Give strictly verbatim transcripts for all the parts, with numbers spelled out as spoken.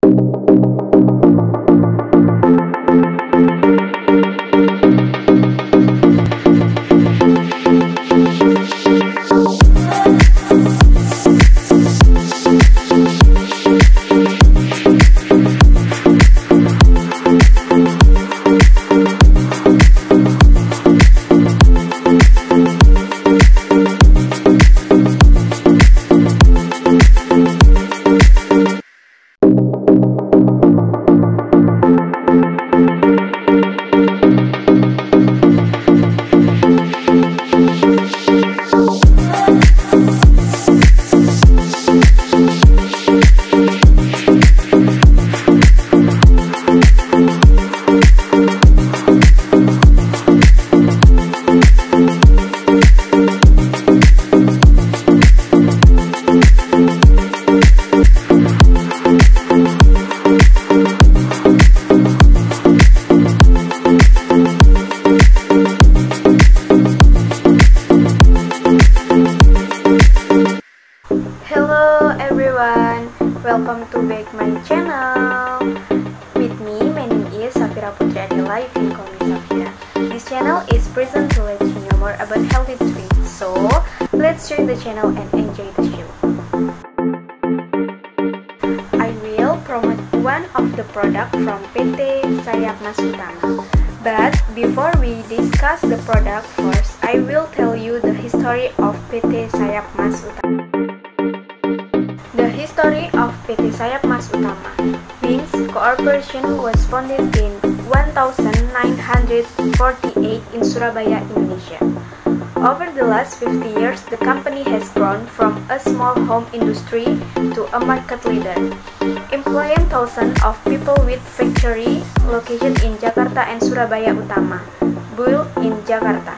Hello everyone, welcome to back my channel. With me, my name is Safira Putri Adela. You can call me Safira. This channel is present to let you know more about healthy treats. So let's join the channel and enjoy the show. I will promote one of the product from P T Sayap Mas Utama. But before we discuss the product, first I will tell you the history of P T Sayap Mas Utama. The history of P T Sayap Mas Utama. Wings Corporation was founded in nineteen forty-eight in Surabaya, Indonesia. Over the last fifty years, the company has grown from a small home industry to a market leader, employing thousands of people with factory located in Jakarta and Surabaya Utama, built in Jakarta.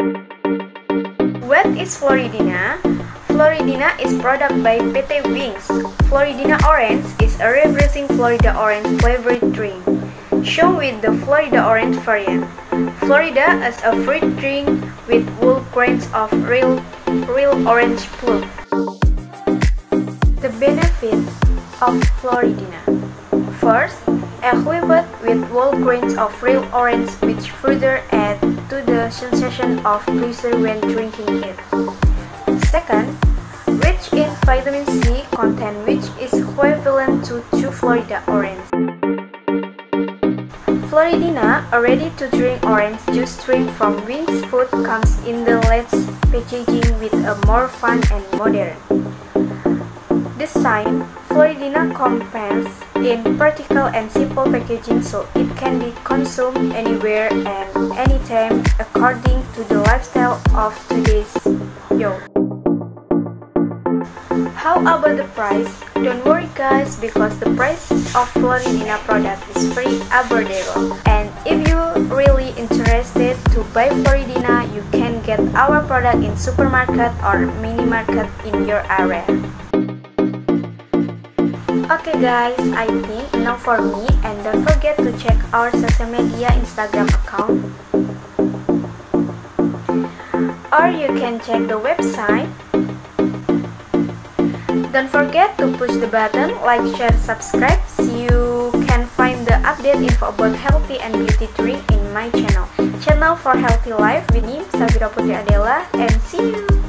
What is Floridina? Floridina is product by P T Wings. Floridina Orange is a refreshing Florida Orange flavored drink, shown with the Florida Orange variant. Florida is a fruit drink with whole grains of real, real orange pulp. The benefit of Floridina. First, equipped with whole grains of real orange, which further add to the sensation of pleasure when drinking it. Second, rich in vitamin C content, which is equivalent to two Florida Orange. Floridina, a ready-to-drink orange juice drink from Wings Food, comes in the latest packaging with a more fun and modern design. Floridina comes in practical and simple packaging, so it can be consumed anywhere and anytime according to the lifestyle of today's youth. How about the price? Don't worry guys, because the price of Floridina product is very affordable. And if you're really interested to buy Floridina, you can get our product in supermarket or mini market in your area. Okay guys, I think enough for me, and don't forget to check our social media Instagram account, or you can check the website. Don't forget to push the button like, share, subscribe so you can find the update info about healthy and beauty drink in my channel. Channel for healthy life with me, Safira Putri Adela, and see you!